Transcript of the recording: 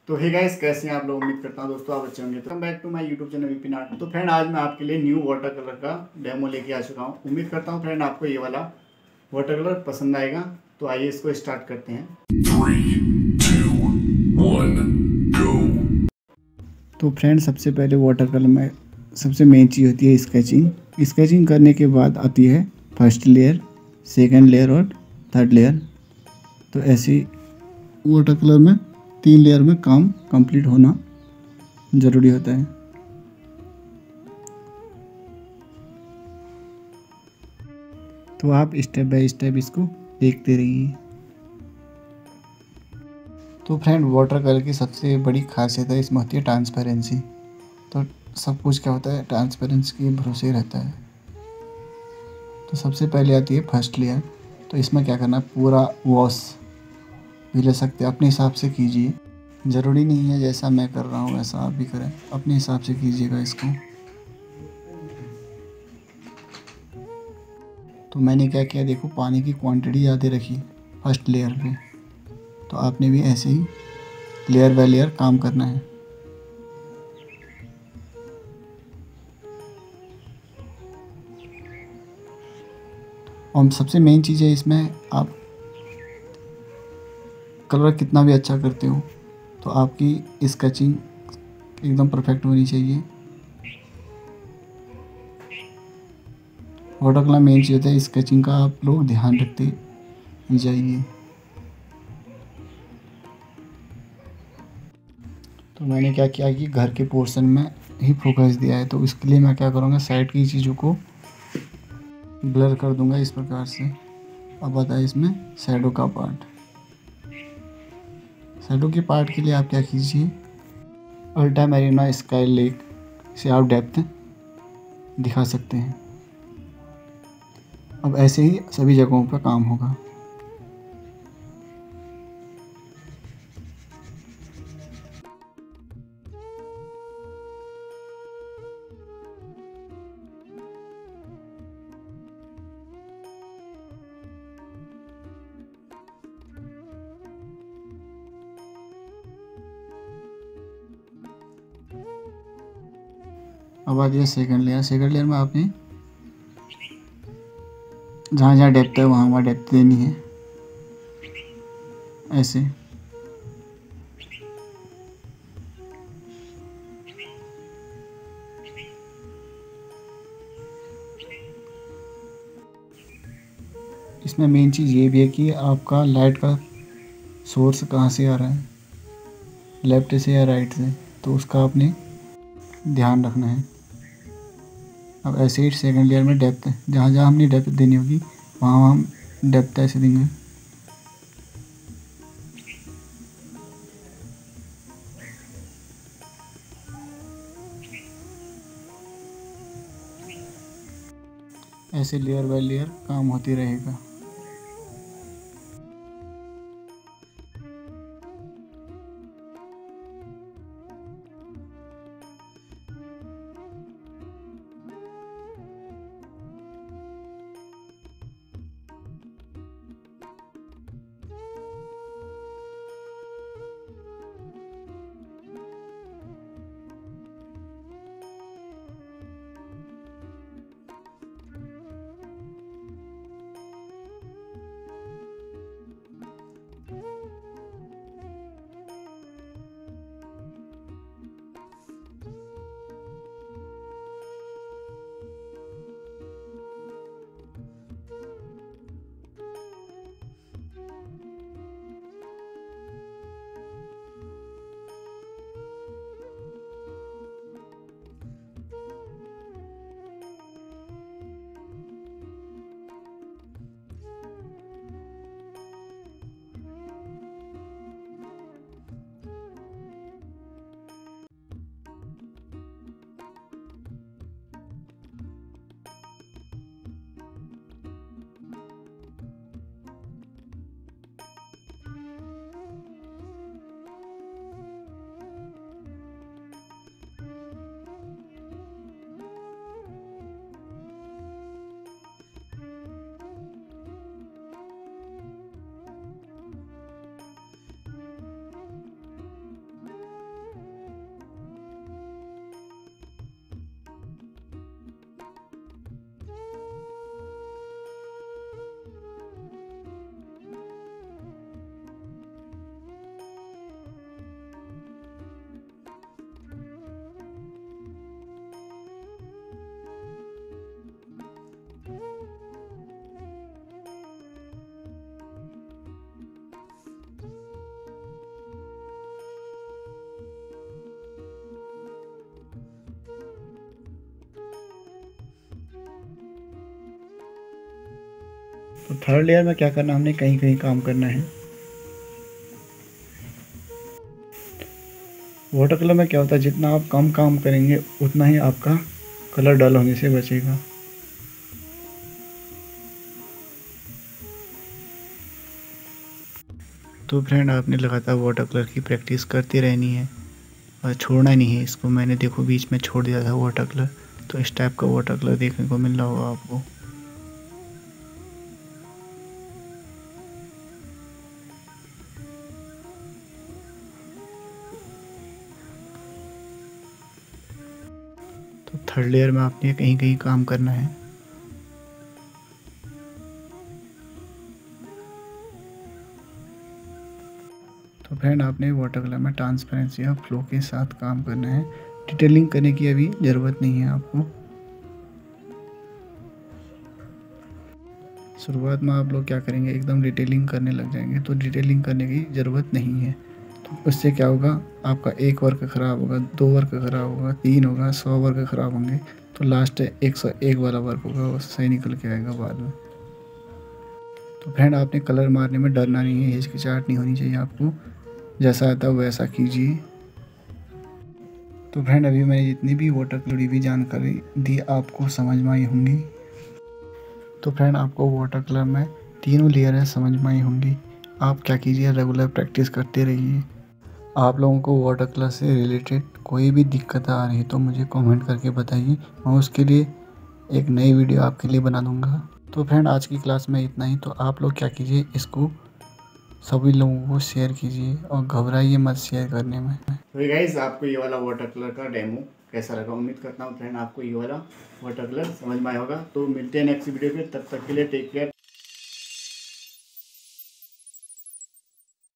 तो hey guys, कैसे हैं आप लोग। उम्मीद करता हूँ दोस्तों आप अच्छे होंगे। तो back to my YouTube channel Vipin art. तो फ्रेंड, आज मैं आपके लिए न्यू वाटर कलर का डेमो लेके आ चुका हूँ। उम्मीद करता हूँ फ्रेंड आपको ये वाला वाटर कलर पसंद आएगा। तो आइए इसको स्टार्ट करते हैं। 3, 2, 1, go। तो फ्रेंड, सबसे पहले वाटर कलर में सबसे मेन चीज़ होती है स्केचिंग। स्केचिंग करने के बाद आती है फर्स्ट लेयर, सेकंड लेयर और थर्ड लेयर। तो ऐसे वाटर कलर में 3 लेयर में काम कंप्लीट होना ज़रूरी होता है। तो आप स्टेप बाय स्टेप इसको देखते रहिए। तो फ्रेंड, वाटर कलर की सबसे बड़ी खासियत है इसमें होती है ट्रांसपेरेंसी। तो सब कुछ क्या होता है, ट्रांसपेरेंसी के भरोसे रहता है। तो सबसे पहले आती है फर्स्ट लेयर। तो इसमें क्या करना है, पूरा वॉश भी ले सकते हैं, अपने हिसाब से कीजिए। ज़रूरी नहीं है जैसा मैं कर रहा हूँ वैसा आप भी करें, अपने हिसाब से कीजिएगा इसको। तो मैंने क्या किया, देखो पानी की क्वांटिटी ज़्यादा रखी फर्स्ट लेयर पे। तो आपने भी ऐसे ही लेयर बाय लेयर काम करना है। और सबसे मेन चीज़ है इसमें, आप कलर कितना भी अच्छा करते हो तो आपकी स्केचिंग एकदम परफेक्ट होनी चाहिए। वाटर कलर मेन चीज़ होता है, स्केचिंग का आप लोग ध्यान रखते जाइए। तो मैंने क्या किया कि घर के पोर्शन में ही फोकस दिया है। तो इसके लिए मैं क्या करूँगा, साइड की चीज़ों को ब्लर कर दूंगा इस प्रकार से। अब आता है इसमें शैडो का पार्ट। शैडो के पार्ट के लिए आप क्या कीजिए, अल्टा मैरिना स्काई लेक से आप डेप्थ दिखा सकते हैं। अब ऐसे ही सभी जगहों पर काम होगा। अब आ गया सेकंड लेयर। सेकंड लेयर में आपने जहाँ जहाँ डेप्थ है वहाँ वहाँ डेप्थ देनी है ऐसे। इसमें मेन चीज़ ये भी है कि आपका लाइट का सोर्स कहाँ से आ रहा है, लेफ्ट से या राइट से, तो उसका आपने ध्यान रखना है। अब ऐसे ही सेकंड लेयर में डेप्थ, जहाँ जहाँ हमने डेप्थ देनी होगी वहाँ वहाँ हम डेप्थ ऐसे देंगे। ऐसे लेयर बाय लेयर काम होती रहेगा। तो थर्ड लेयर में क्या करना, हमने कहीं कहीं काम करना है। वाटर कलर में क्या होता है, जितना आप कम काम करेंगे उतना ही आपका कलर डल होने से बचेगा। तो फ्रेंड, आपने लगातार वाटर कलर की प्रैक्टिस करती रहनी है और छोड़ना नहीं है इसको। मैंने देखो बीच में छोड़ दिया था वाटर कलर, तो इस टाइप का वाटर कलर देखने को मिल रहा होगा आपको। तो थर्ड लेयर में आपने कहीं कहीं काम करना है। तो फ्रेंड, आपने वाटर कलर में ट्रांसपेरेंसी और फ्लो के साथ काम करना है। डिटेलिंग करने की अभी ज़रूरत नहीं है आपको। शुरुआत में आप लोग क्या करेंगे, एकदम डिटेलिंग करने लग जाएंगे, तो डिटेलिंग करने की ज़रूरत नहीं है। तो उससे क्या होगा, आपका एक वर्क ख़राब होगा, 2 वर्क ख़राब होगा, 3 होगा, 100 वर्क ख़राब होंगे, तो लास्ट 101 वाला वर्क होगा, वो सही निकल के आएगा बाद में। तो फ्रेंड, आपने कलर मारने में डरना नहीं है, हिचकिचाहट नहीं होनी चाहिए आपको। जैसा आता है वैसा कीजिए। तो फ्रेंड, अभी मैंने जितनी भी वाटर कलर की जानकारी दी आपको समझ में आई होंगी। तो फ्रेंड, आपको वाटर कलर में तीनों लेयर है समझ में आई होंगी। आप क्या कीजिए, रेगुलर प्रैक्टिस करते रहिए। आप लोगों को वाटर कलर से रिलेटेड कोई भी दिक्कत आ रही है तो मुझे कमेंट करके बताइए, मैं उसके लिए एक नई वीडियो आपके लिए बना दूंगा। तो फ्रेंड, आज की क्लास में इतना ही। तो आप लोग क्या कीजिए, इसको सभी लोगों को शेयर कीजिए और घबराइए मत शेयर करने में। तो गाइस, आपको ये वाला वाटर कलर का डेमो कैसा लगा, उम्मीद करता हूँ फ्रेंड आपको ये वाला वाटर कलर समझ में आया होगा। तो मिलते हैं नेक्स्ट वीडियो पे, तब तक के लिए टेक केयर।